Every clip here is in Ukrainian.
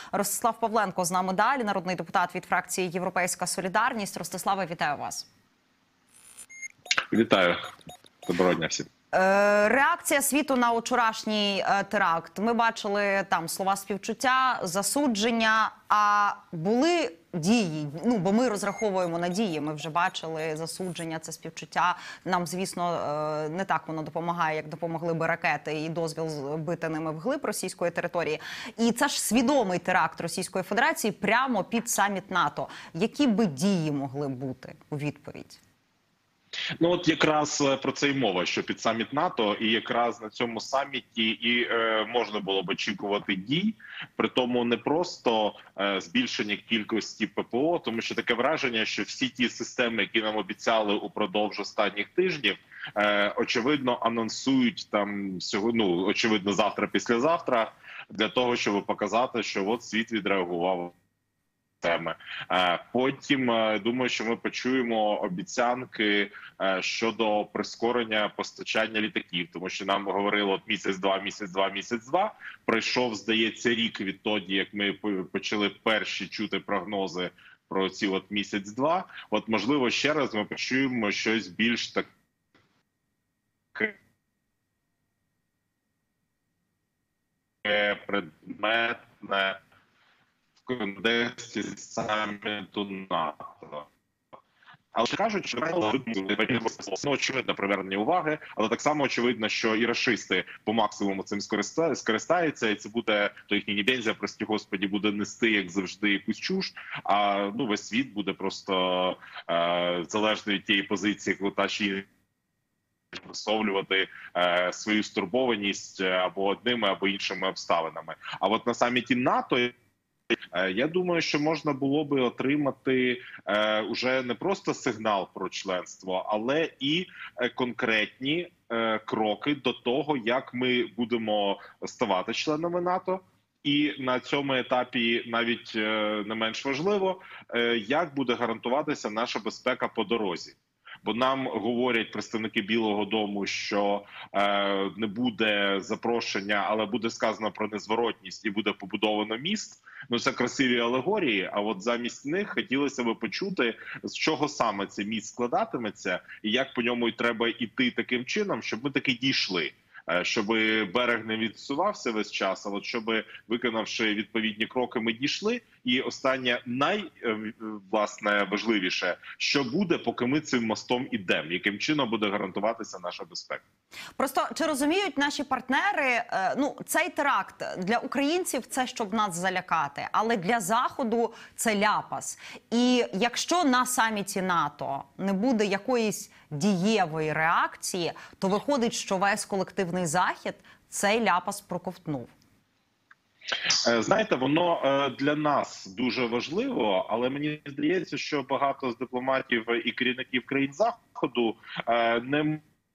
Ростислав Павленко з нами далі, народний депутат від фракції «Європейська солідарність». Ростиславе, вітаю вас. Вітаю. Доброго дня всім. Реакція світу на вчорашній теракт. Ми бачили там слова співчуття, засудження, а були дії? Ну, бо ми розраховуємо на дії. Ми вже бачили засудження, це співчуття. Нам, звісно, не так воно допомагає, як допомогли би ракети і дозвіл бити ними вглиб російської території. І це ж свідомий теракт Російської Федерації прямо під саміт НАТО. Які би дії могли бути у відповідь? Ну от якраз про це й мова, що під саміт НАТО, і якраз на цьому саміті і можна було б очікувати дій, при тому не просто збільшення кількості ППО, тому що таке враження, що всі ті системи, які нам обіцяли упродовж останніх тижнів, очевидно анонсують там сьогодні, ну, очевидно, завтра-післязавтра, для того, щоб показати, що от світ відреагував. Потім, думаю, що ми почуємо обіцянки щодо прискорення постачання літаків, тому що нам говорили от місяць-два. Пройшов, здається, рік відтоді, як ми почали перші чути прогнози про ці от місяць-два. От, можливо, ще раз ми почуємо щось більш таке предметне в контексті саміту НАТО. Але кажуть, що очевидно привернення уваги, але так само очевидно, що і рашисти по максимуму цим скористаються, і це буде, то їхня небензія, прості господі, буде нести, як завжди, якусь чуш, а ну, весь світ буде просто залежно від тієї позиції, яку та чи висловлювати свою стурбованість або одними, або іншими обставинами. А от на саміті НАТО я думаю, що можна було би отримати уже не просто сигнал про членство, але і конкретні кроки до того, як ми будемо ставати членами НАТО. І на цьому етапі навіть не менш важливо, як буде гарантуватися наша безпека по дорозі. Бо нам говорять представники Білого дому, що не буде запрошення, але буде сказано про незворотність і буде побудовано міст. Ну, це красиві алегорії, а от замість них хотілося б почути, з чого саме цей міст складатиметься і як по ньому й треба йти таким чином, щоб ми таки дійшли. Щоб берег не відсувався весь час, а от щоб, виконавши відповідні кроки, ми дійшли. І останнє, власне, важливіше, що буде, поки ми цим мостом ідемо, яким чином буде гарантуватися наша безпека. Просто, чи розуміють наші партнери, ну, цей теракт для українців – це щоб нас залякати, але для Заходу – це ляпас. І якщо на саміті НАТО не буде якоїсь дієвої реакції, то виходить, що весь колективний Захід цей ляпас проковтнув. Знаєте, воно для нас дуже важливо, але мені здається, що багато з дипломатів і керівників країн Заходу не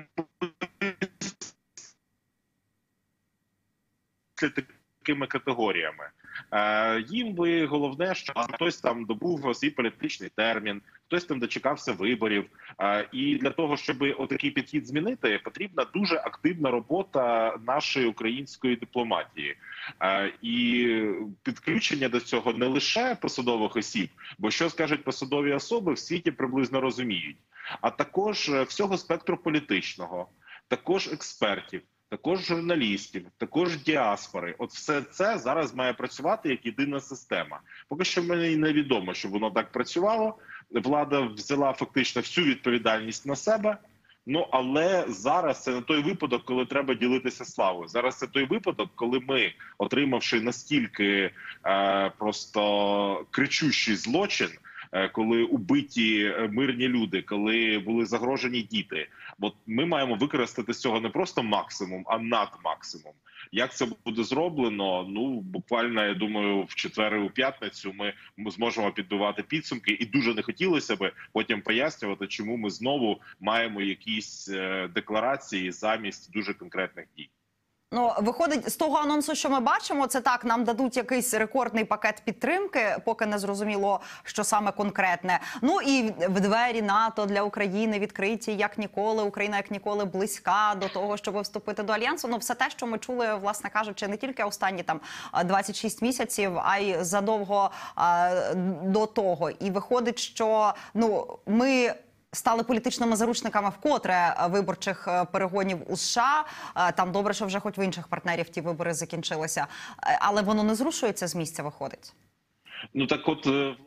такими категоріями. Їм би головне, що хтось там добув свій політичний термін, хтось там дочекався виборів. І для того, щоб отакий підхід змінити, потрібна дуже активна робота нашої української дипломатії. І підключення до цього не лише посадових осіб, бо що скажуть посадові особи, в світі приблизно розуміють, а також всього спектру політичного, також експертів, також журналістів, також діаспори. От все це зараз має працювати як єдина система. Поки що мені невідомо, щоб воно так працювало. Влада взяла фактично всю відповідальність на себе. Ну, але зараз це не той випадок, коли треба ділитися славою. Зараз це той випадок, коли ми, отримавши настільки просто кричущий злочин, коли убиті мирні люди, коли були загрожені діти. Бо ми маємо використати з цього не просто максимум, а надмаксимум. Як це буде зроблено? Ну, буквально, я думаю, в четвер і у п'ятницю ми зможемо підбивати підсумки. І дуже не хотілося би потім пояснювати, чому ми знову маємо якісь декларації замість дуже конкретних дій. Ну, виходить, з того анонсу, що ми бачимо, це так, нам дадуть якийсь рекордний пакет підтримки, поки не зрозуміло, що саме конкретне. Ну і в двері НАТО для України відкриті як ніколи. Україна як ніколи близька до того, щоб вступити до Альянсу. Ну, все те, що ми чули, власне кажучи, не тільки останні там 26 місяців, а й задовго до того. І виходить, що ми стали політичними заручниками вкотре виборчих перегонів у США. Там добре, що вже хоч в інших партнерів ті вибори закінчилися. Але воно не зрушується з місця, виходить. Ну так от,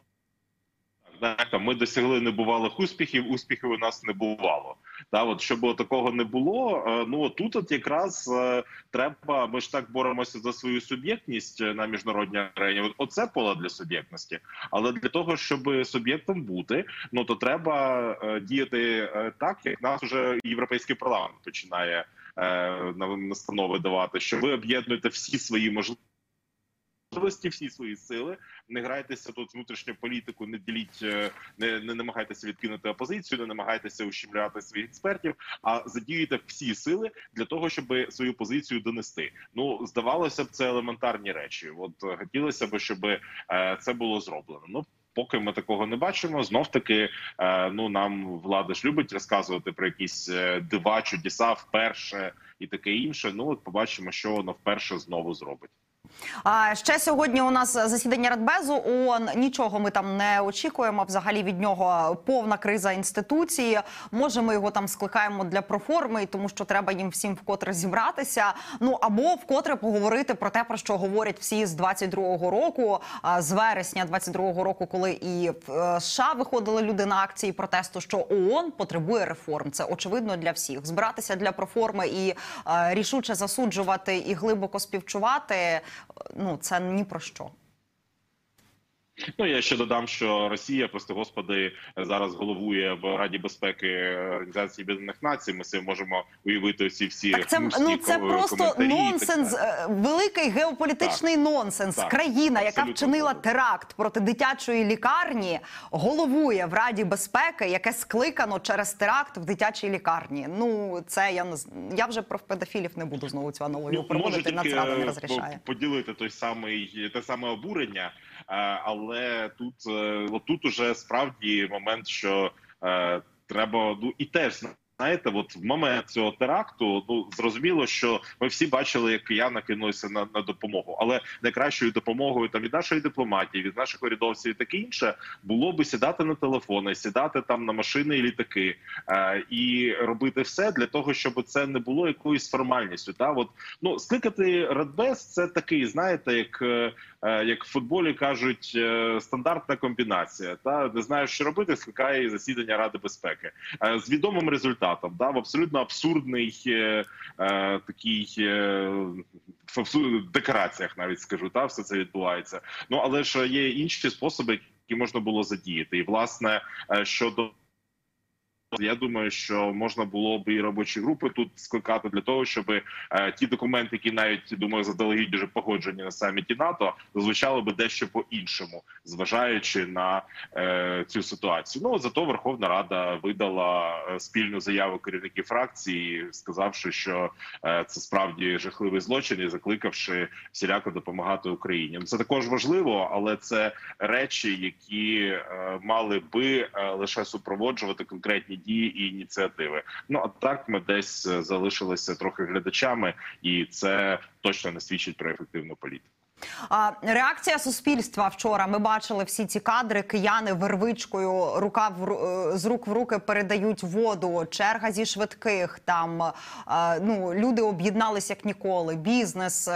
ми досягли небувалих успіхів, успіхів у нас не бувало. От, щоб такого не було, тут якраз треба, ми ж так боремося за свою суб'єктність на міжнародній арені, оце поле для суб'єктності. Але для того, щоб суб'єктом бути, то треба діяти так, як нас вже Європейський парламент починає настанови давати, що ви об'єднуєте всі свої можливості, всі свої сили, не грайтеся тут внутрішню політику, не діліть, не намагайтеся відкинути опозицію, не намагайтеся ущемляти своїх експертів, а задіюйте всі сили для того, щоб свою позицію донести. Здавалося б, це елементарні речі. От хотілося б, щоб це було зроблено. Поки ми такого не бачимо, знов-таки, нам влада ж любить розказувати про якісь дива, чудеса вперше і таке інше. От побачимо, що воно вперше знову зробить. Ще сьогодні у нас засідання Радбезу ООН. Нічого ми там не очікуємо. Взагалі від нього повна криза інституції. Може, ми його там скликаємо для проформи, тому що треба їм всім вкотре зібратися. Або вкотре поговорити про те, про що говорять всі з 22-го року, з вересня 22-го року, коли і в США виходили люди на акції протесту, що ООН потребує реформ. Це очевидно для всіх. Збиратися для проформи і рішуче засуджувати і глибоко співчувати – це ні про що. Я ще додам, що Росія, прости господи, зараз головує в Раді безпеки Організації Об'єднаних Націй. Ми собі можемо уявити всі так це просто нонсенс, великий геополітичний нонсенс. Країна, яка вчинила теракт проти дитячої лікарні, головує в Раді безпеки, яке скликано через теракт в дитячій лікарні. Це я вже про педофілів не буду знову цю аналогію проводити, Нацрада не розрішає. Поділити те саме обурення. Але тут уже справді момент, що треба, і теж, знаєте, в момент цього теракту, зрозуміло, що ми всі бачили, як кияни кинулися на допомогу. Але найкращою допомогою від нашої дипломатії, від наших урядовців і таке інше, було би сідати на телефони, сідати там на машини і літаки і робити все для того, щоб це не було якоюсь формальністю. Скликати Радбез – це такий, знаєте, як в футболі кажуть, стандартна комбінація. Не знаєш, що робити, скликає засідання Ради безпеки. З відомим результатом, в абсолютно абсурдний такий, в декораціях навіть скажу, все це відбувається. Але ж є інші способи, які можна було задіяти. І, власне, щодо... Я думаю, що можна було б і робочі групи тут скликати для того, щоб ті документи, які навіть, думаю, заздалегідь вже погоджені на саміті НАТО, звучали б дещо по-іншому, зважаючи на цю ситуацію. Зато Верховна Рада видала спільну заяву керівників фракції, сказавши, що це справді жахливий злочин і закликавши всіляко допомагати Україні. Це також важливо, але це речі, які мали би лише супроводжувати конкретні дії і ініціативи. А так ми десь залишилися трохи глядачами, і це точно не свідчить про ефективну політику. Реакція суспільства вчора. Ми бачили всі ці кадри. Кияни вервичкою з рук в руки передають воду. Черга зі швидких. Там люди об'єдналися як ніколи. Бізнес,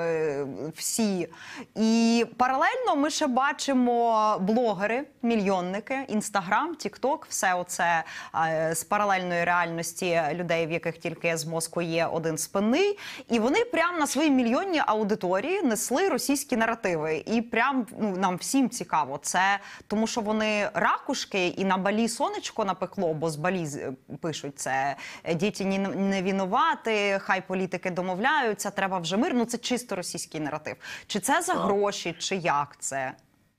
всі. І паралельно ми ще бачимо блогери, мільйонники, Інстаграм, Тік-Ток. Все оце з паралельної реальності людей, в яких тільки з мозку є один спинний. І вони прямо на своїй мільйонній аудиторії несли російські наративи. І прям нам всім цікаво. Це тому, що вони ракушки і на Балі сонечко напекло, бо з Балі пишуть це. Діти не винуваті, хай політики домовляються, треба вже мир. Це чисто російський наратив. Чи це за гроші, чи як це?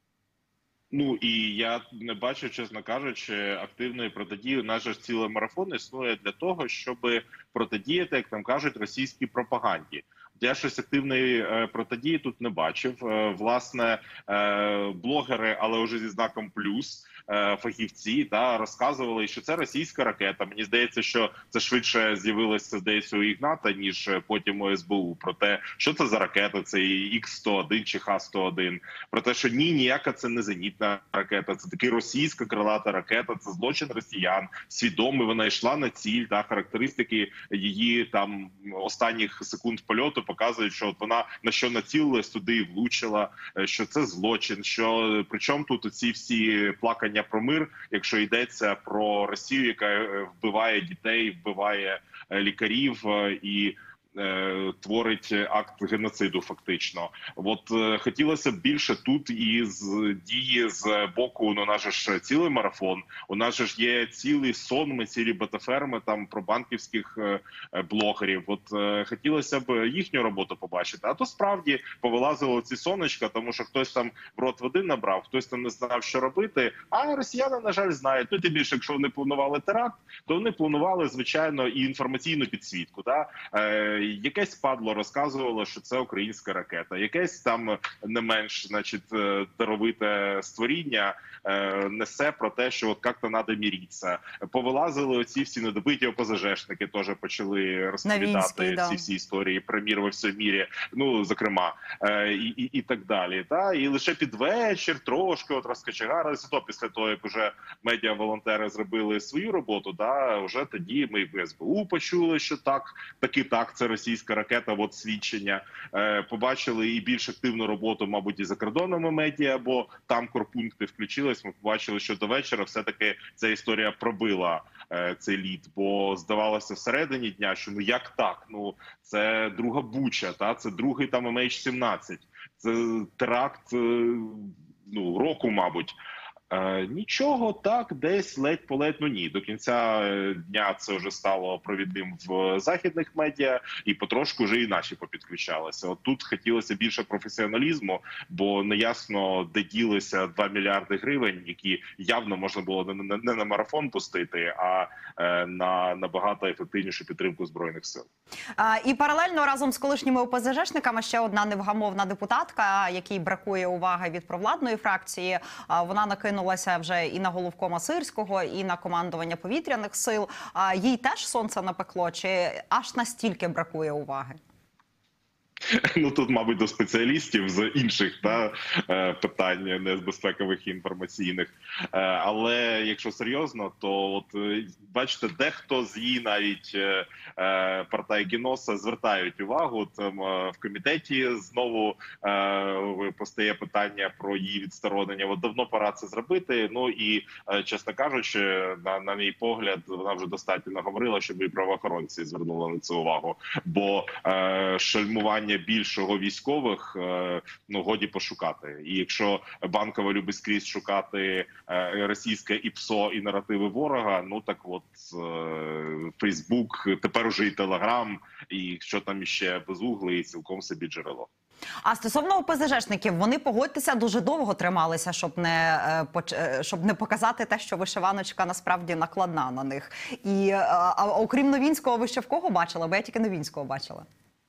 І я не бачу, чесно кажучи, активної протидії. Наш же цілий марафон існує для того, щоб протидіяти, як там кажуть, російській пропаганді. Я щось активної протидії тут не бачив. Власне, блогери, але вже зі знаком плюс, фахівці, розказували, що це російська ракета. Мені здається, що це швидше з'явилося, здається, у Ігната, ніж потім у СБУ. Про те, що це за ракета, це Х-101 чи Х-101. Про те, що ніяка це не зенітна ракета, це таки російська крилата ракета, це злочин росіян. Свідомий, вона йшла на ціль, характеристики її там останніх секунд польоту показують, що от вона на що націлилась, туди і влучила, що це злочин, що причому тут ці всі плакання про мир, якщо йдеться про Росію, яка вбиває дітей, вбиває лікарів і творить акт геноциду фактично. От хотілося б більше тут і з дії з боку, у нас же ж цілий марафон, у нас же ж є цілий сон, ми цілі бета-ферми там про банківських блогерів. От хотілося б їхню роботу побачити, а то справді повилазило ці сонечка, тому що хтось там в рот води набрав, хтось там не знав, що робити, а росіяни, на жаль, знають. Ну, тим більше, якщо вони планували теракт, то вони планували, звичайно, і інформаційну підсвітку, якесь падло розказувало, що це українська ракета. Якесь там не менш, значить, даровите створіння несе про те, що от як-то треба міритися. Повилазили оці всі недобиті ОПЗЖшники, теж почали розповідати ці всі історії про мір во всьому мірі, ну, зокрема, і так далі. І лише під вечір трошки от розкачегарилися, то після того, як вже медіа-волонтери зробили свою роботу, вже тоді ми в СБУ почули, що так, це російська ракета, от свідчення. Побачили і більш активну роботу, мабуть, і за кордонами медіа, бо там корпункти включились. Ми побачили, що до вечора все-таки ця історія пробила цей лід, бо здавалося всередині дня, що ну як так? Ну це друга Буча, це другий там MH17, це теракт року, мабуть. Нічого, так, десь ледь-поледь, ні. До кінця дня це вже стало провідним в західних медіа, і потрошку вже і наші попідключалися. От тут хотілося більше професіоналізму, бо неясно, де ділися 2 мільярди гривень, які явно можна було не на марафон пустити, а на набагато ефективнішу підтримку Збройних сил. І паралельно разом з колишніми ОПЗЖшниками ще одна невгамовна депутатка, якій бракує уваги від провладної фракції, вона накинулася вже і на головкома Сирського, і на командування повітряних сил. Їй теж сонце напекло, чи аж настільки бракує уваги? Ну, тут, мабуть, до спеціалістів з інших питань, не з безпекових і інформаційних. Але якщо серйозно, то от бачите, дехто з її навіть партай Геноса звертають увагу. Там в комітеті знову постає питання про її відсторонення. От давно пора це зробити. Ну і, чесно кажучи, на мій погляд, вона вже достатньо наговорила, щоб і правоохоронці звернули на це увагу. Бо шальмування більшого військових, годі пошукати. І якщо Банкова любить скрізь шукати російське ІПСО і наративи ворога, так от Фейсбук, тепер уже і Телеграм, і що там іще безугле, і цілком собі джерело. А стосовно ОПЗЖшників, вони, погодьтеся, дуже довго трималися, щоб не показати те, що вишиваночка насправді накладна на них. А окрім Новінського, ви ще в кого бачили? Бо я тільки Новінського бачила.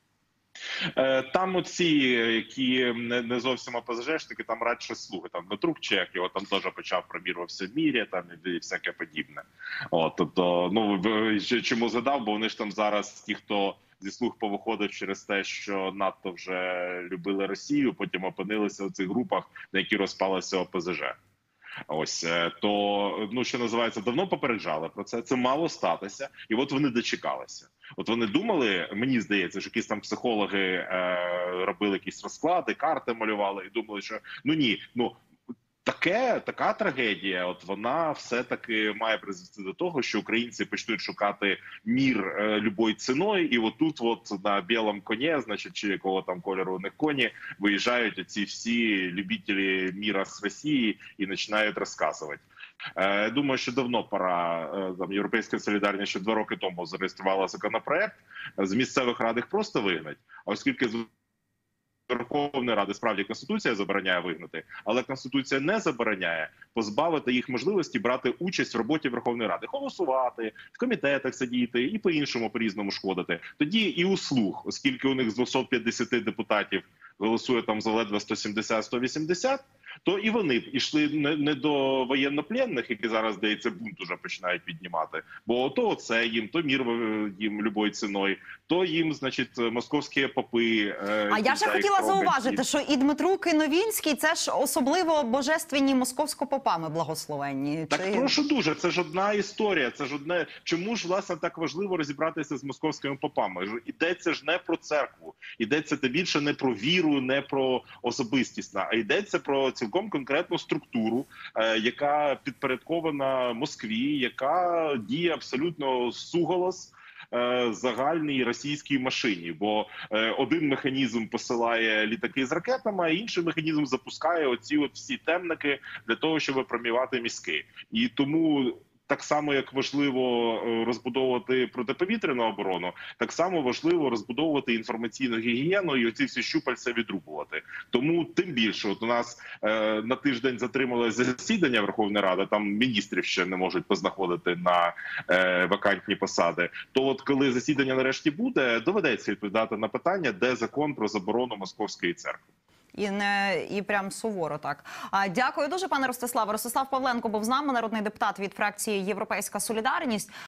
Там оці, які не зовсім ОПЗЖшники, там радше слуги. Там Дмитрук Чех, його там теж почав про мір во всьому мірі, там і всяке подібне. Тобто, чому згадав, бо вони ж там зараз, ті, хто зі слуг повиходив через те, що надто вже любили Росію, потім опинилися в цих групах, на які розпалося ОПЗЖ. Що називається, давно попереджали про це, це мало статися, і от вони дочекалися. От вони думали, мені здається, що якісь там психологи робили якісь розклади, карти малювали і думали, що така трагедія, от вона все-таки має призвести до того, що українці почнуть шукати мір любою ціною, і отут на білому коні, значить, чи якого там кольору у них коні, виїжджають оці всі любителі міра з Росії і починають розказувати. Думаю, що давно пора, Європейська солідарність ще 2 роки тому зареєструвала законопроект, з місцевих рад їх просто вигнать, а оскільки Верховної Ради справді Конституція забороняє вигнати, але Конституція не забороняє позбавити їх можливості брати участь в роботі Верховної Ради, голосувати, в комітетах сидіти і по-іншому, по-різному шкодити. Тоді і у слуг, оскільки у них з 250 депутатів голосує там за ледве 170-180, то і вони б ішли не до воєннопленних, які зараз, здається, бунт уже починають піднімати, бо то це їм, то мір їм любою ціною, то їм, значить, московські попи. А я ще хотіла зауважити, що і Дмитрук, і Новінський – це ж особливо божественні московсько-попами благословенні. Так прошу дуже, це ж одна історія, це ж одне. Чому ж, власне, так важливо розібратися з московськими попами? Йдеться ж не про церкву, йдеться та більше не про віру, не про особистість, а йдеться про цілком конкретну структуру, яка підпорядкована Москві, яка діє абсолютно суголос загальній російській машині, бо один механізм посилає літаки з ракетами, а інший механізм запускає оці от всі темники для того, щоб промивати мізки. І тому так само, як важливо розбудовувати протиповітряну оборону, так само важливо розбудовувати інформаційну гігієну і оці всі щупальця відрубувати. Тому тим більше, от у нас на тиждень затрималося засідання Верховної Ради, там міністрів ще не можуть познаходити на вакантні посади. То от коли засідання нарешті буде, доведеться відповідати на питання, де закон про заборону Московської церкви. І прям суворо так. Дякую дуже, пане Ростиславе. Ростислав Павленко був з нами, народний депутат від фракції «Європейська солідарність».